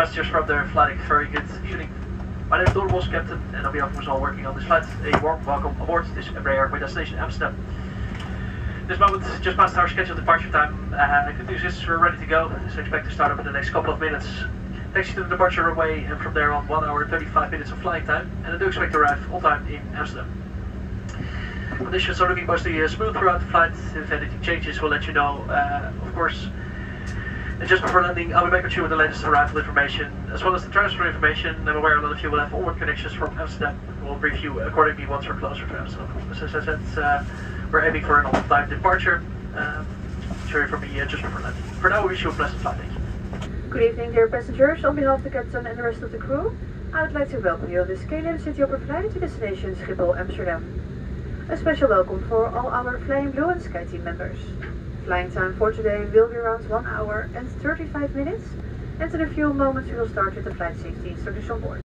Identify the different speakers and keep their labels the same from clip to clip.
Speaker 1: passengers from their flight, very good evening. My name is Don Bos, Captain, and on behalf of us all working on this flight, a warm welcome aboard this Embraer with destination Amsterdam. This moment just past our scheduled departure time. Good news is we're ready to go, so expect to start up in the next couple of minutes. Taxi to the departure runway, and from there on 1 hour 35 minutes of flying time, and I do expect to arrive on time in Amsterdam. Conditions are looking mostly smooth throughout the flight. If anything changes, we'll let you know, of course. And just before landing, I'll be back with you with the latest arrival information, as well as the transfer information. I'm aware a lot of you will have onward connections from Amsterdam. We'll brief you accordingly once we're closer to Amsterdam. As I said, we're aiming for an on-time departure. Sorry for me just before landing. For now, we wish you a pleasant flight. Thank you.
Speaker 2: Good evening, dear passengers. On behalf of the captain and the rest of the crew, I would like to welcome you on this KLM City Hopper flight to destination Schiphol, Amsterdam. A special welcome for all our Flying Blue and Sky Team members. Flying time for today will be around 1 hour and 35 minutes, and in a few moments we will start with the flight safety instructors on board.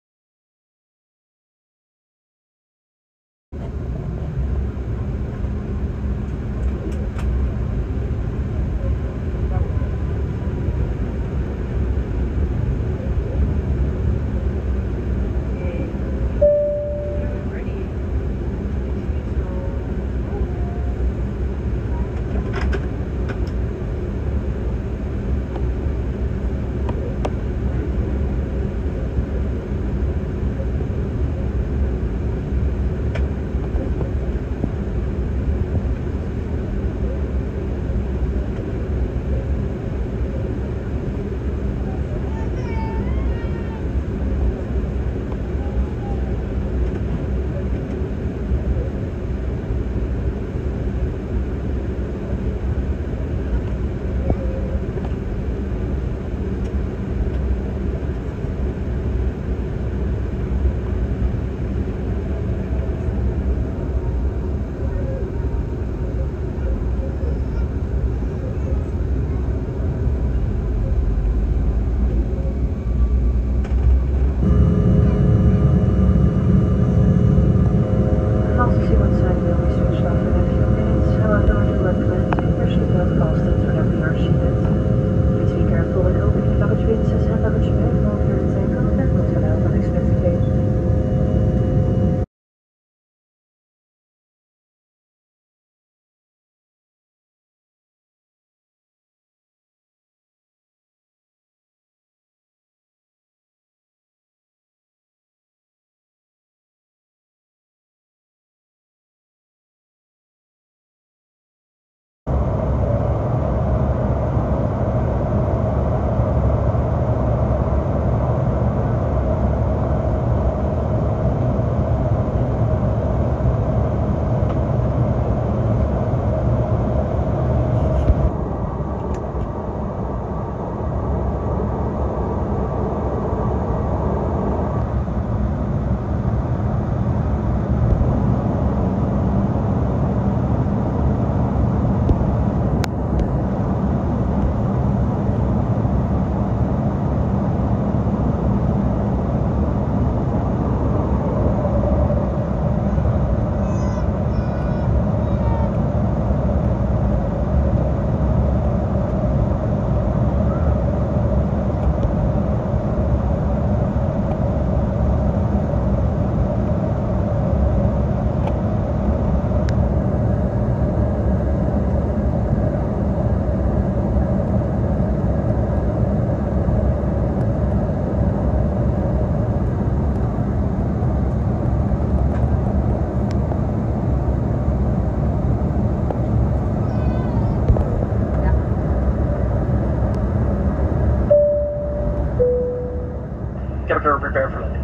Speaker 1: Prepare for landing.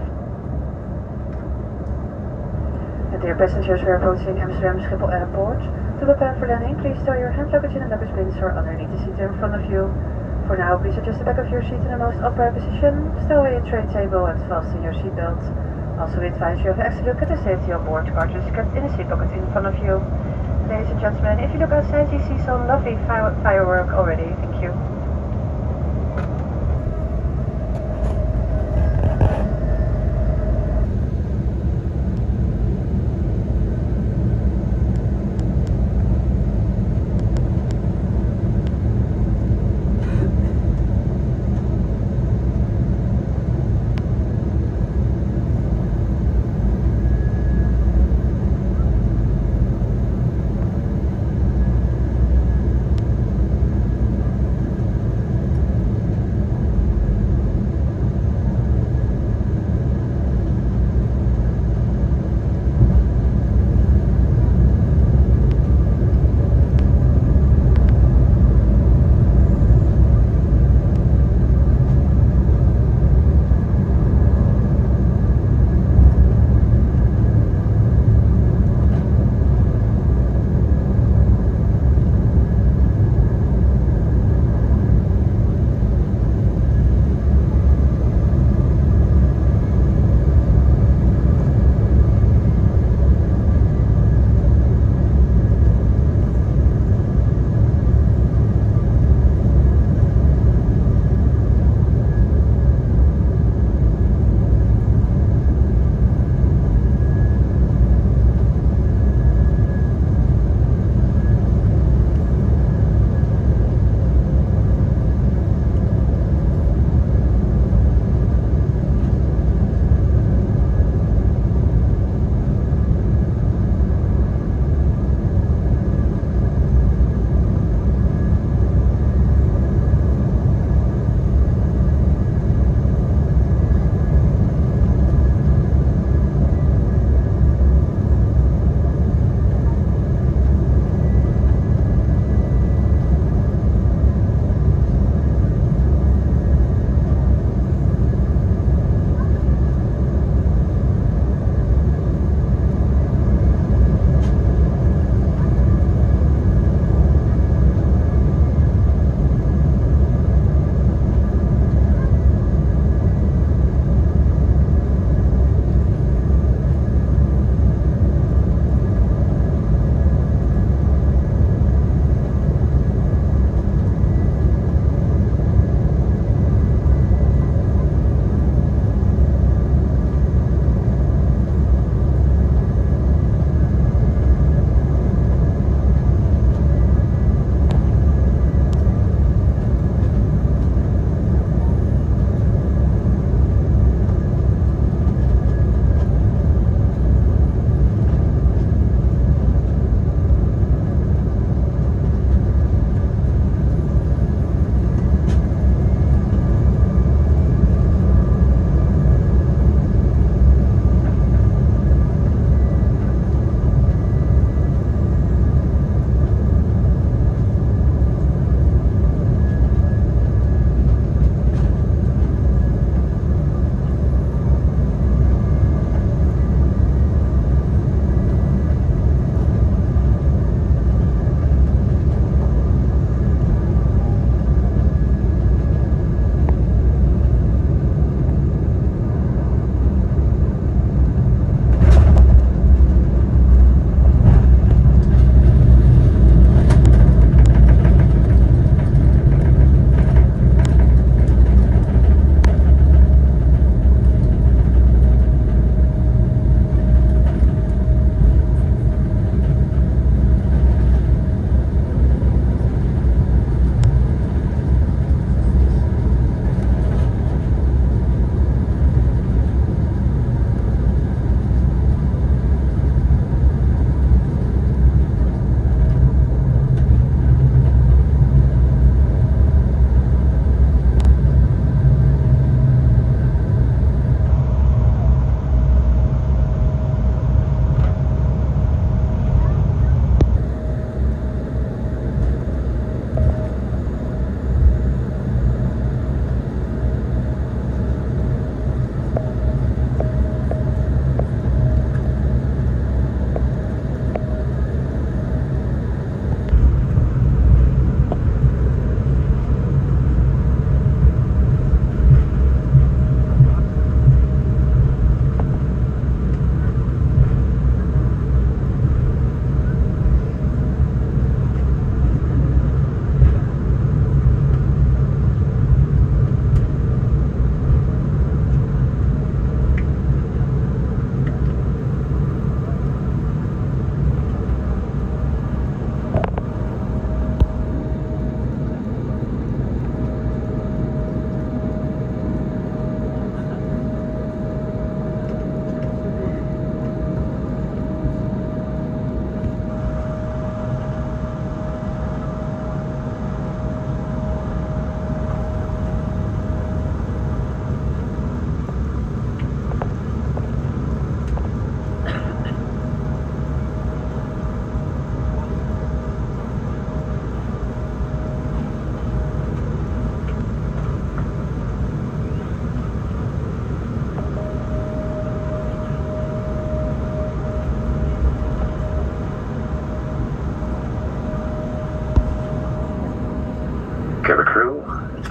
Speaker 2: Dear passengers, we are approaching Amsterdam Schiphol Airport. To prepare for landing, please stow your hand luggage and luggage bins or underneath the seat in front of you. For now, please adjust the back of your seat in the most upright position, stow away your tray table and fasten your seatbelt. Also, we advise you have an extra look at the safety on board card is kept in the seat pocket in front of you. Ladies and gentlemen, if you look outside, you see some lovely firework already. Thank you.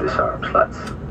Speaker 1: disarm slats.